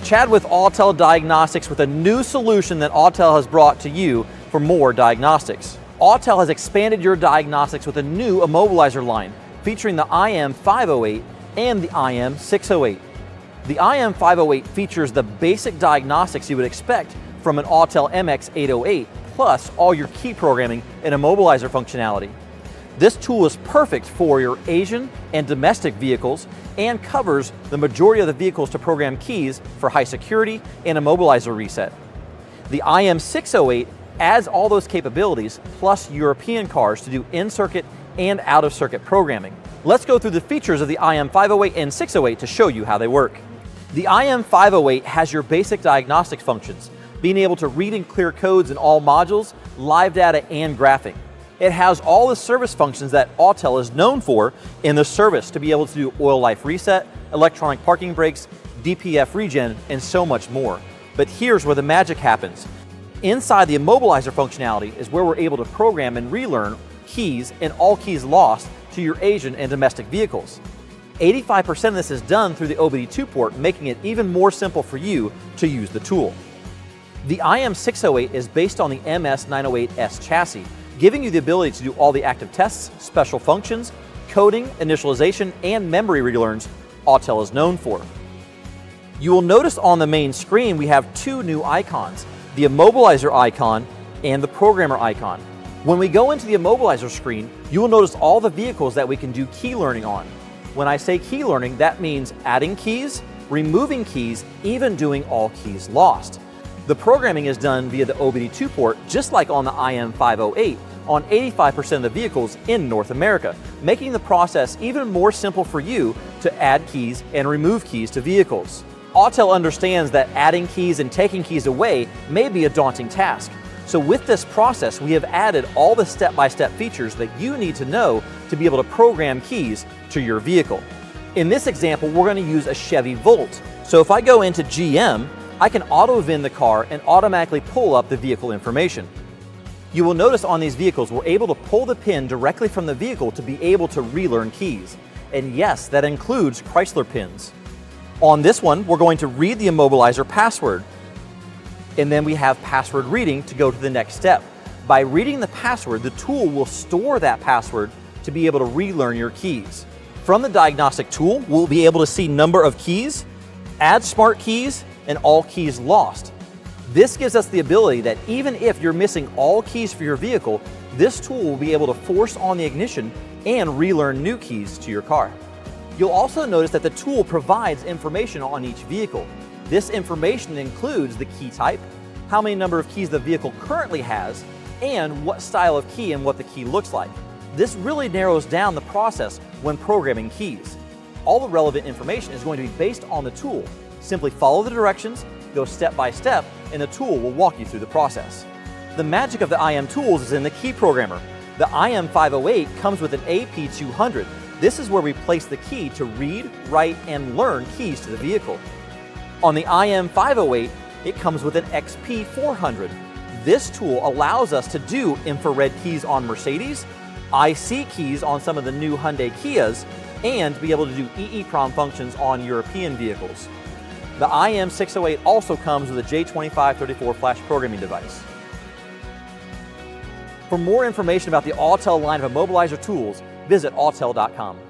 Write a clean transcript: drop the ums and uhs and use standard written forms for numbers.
Chad with Autel Diagnostics with a new solution that Autel has brought to you for more diagnostics. Autel has expanded your diagnostics with a new immobilizer line featuring the IM508 and the IM608. The IM508 features the basic diagnostics you would expect from an Autel MX808 plus all your key programming and immobilizer functionality. This tool is perfect for your Asian and domestic vehicles and covers the majority of the vehicles to program keys for high security and immobilizer reset. The IM608 adds all those capabilities plus European cars to do in-circuit and out-of-circuit programming. Let's go through the features of the IM508 and 608 to show you how they work. The IM508 has your basic diagnostics functions, being able to read and clear codes in all modules, live data, and graphing. It has all the service functions that Autel is known for in the service to be able to do oil life reset, electronic parking brakes, DPF regen, and so much more. But here's where the magic happens. Inside the immobilizer functionality is where we're able to program and relearn keys and all keys lost to your Asian and domestic vehicles. 85% of this is done through the OBD2 port, making it even more simple for you to use the tool. The IM608 is based on the MS908S chassis, giving you the ability to do all the active tests, special functions, coding, initialization, and memory relearns Autel is known for. You will notice on the main screen we have two new icons, the immobilizer icon and the programmer icon. When we go into the immobilizer screen, you will notice all the vehicles that we can do key learning on. When I say key learning, that means adding keys, removing keys, even doing all keys lost. The programming is done via the OBD2 port, just like on the IM508, on 85% of the vehicles in North America, making the process even more simple for you to add keys and remove keys to vehicles. Autel understands that adding keys and taking keys away may be a daunting task. So with this process, we have added all the step-by-step features that you need to know to be able to program keys to your vehicle. In this example, we're going to use a Chevy Volt. So if I go into GM, I can auto-VIN the car and automatically pull up the vehicle information. You will notice on these vehicles, we're able to pull the pin directly from the vehicle to be able to relearn keys. And yes, that includes Chrysler pins. On this one, we're going to read the immobilizer password. And then we have password reading to go to the next step. By reading the password, the tool will store that password to be able to relearn your keys. From the diagnostic tool, we'll be able to see number of keys, add smart keys, and all keys lost. This gives us the ability that even if you're missing all keys for your vehicle, this tool will be able to force on the ignition and relearn new keys to your car. You'll also notice that the tool provides information on each vehicle. This information includes the key type, how many number of keys the vehicle currently has, and what style of key and what the key looks like. This really narrows down the process when programming keys. All the relevant information is going to be based on the tool. Simply follow the directions, go step by step, and the tool will walk you through the process. The magic of the IM tools is in the key programmer. The IM508 comes with an AP200. This is where we place the key to read, write, and learn keys to the vehicle. On the IM508, it comes with an XP400. This tool allows us to do infrared keys on Mercedes, IC keys on some of the new Hyundai Kias, and be able to do EEPROM functions on European vehicles. The IM608 also comes with a J2534 flash programming device. For more information about the Autel line of immobilizer tools, visit autel.com.